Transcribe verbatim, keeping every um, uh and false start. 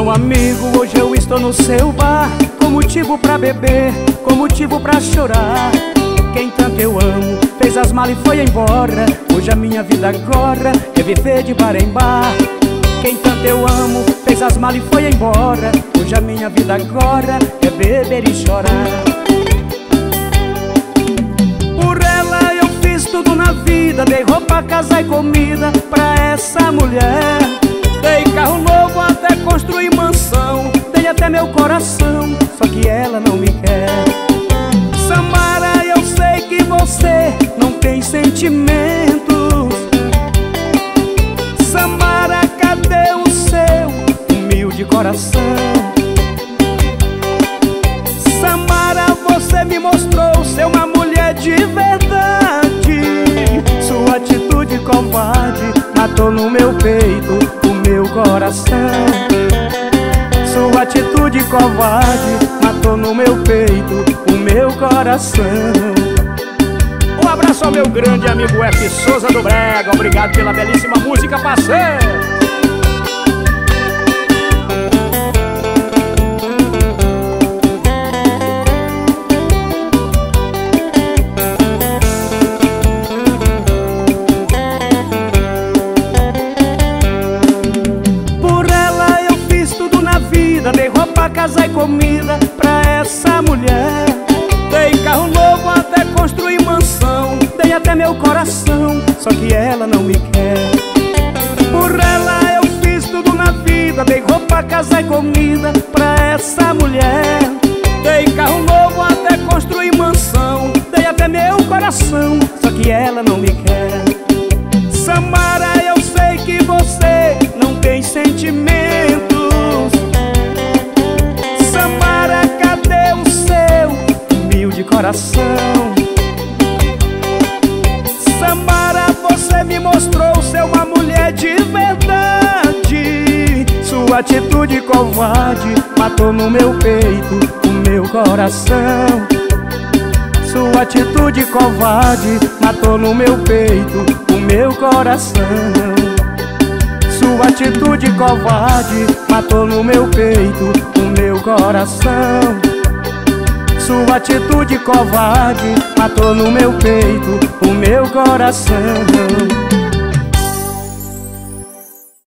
Meu amigo, hoje eu estou no seu bar, com motivo pra beber, com motivo pra chorar. Quem tanto eu amo fez as malas e foi embora. Hoje a minha vida agora é viver de bar em bar. Quem tanto eu amo fez as malas e foi embora. Hoje a minha vida agora é beber e chorar. Por ela eu fiz tudo na vida, dei roupa, casa e comida pra essa mulher. Dei carro novo, até construir mansão, dei até meu coração, só que ela não me quer. Samara, eu sei que você não tem sentimentos. Samara, cadê o seu humilde coração? Samara, você me mostrou ser uma mulher de verdade. Sua atitude covarde matou no meu peito o meu coração. Sua atitude covarde matou no meu peito o meu coração. Um abraço ao meu grande amigo F. Souza do Brega. Obrigado pela belíssima música, parceiro. Dei roupa, casa e comida pra essa mulher. Dei carro novo, até construir mansão, dei até meu coração, só que ela não me quer. Por ela eu fiz tudo na vida, dei roupa, casa e comida pra essa mulher. Dei carro novo, até construir mansão, dei até meu coração, só que ela não me quer. Samara, eu sei que você não tem sentimentos. Samara, cadê o seu humilde coração? Samara, você me mostrou ser uma mulher de verdade. Sua atitude covarde matou no meu peito o meu coração. Sua atitude covarde matou no meu peito o meu coração. Sua atitude covarde matou no meu peito o meu coração. Sua atitude covarde matou no meu peito o meu coração.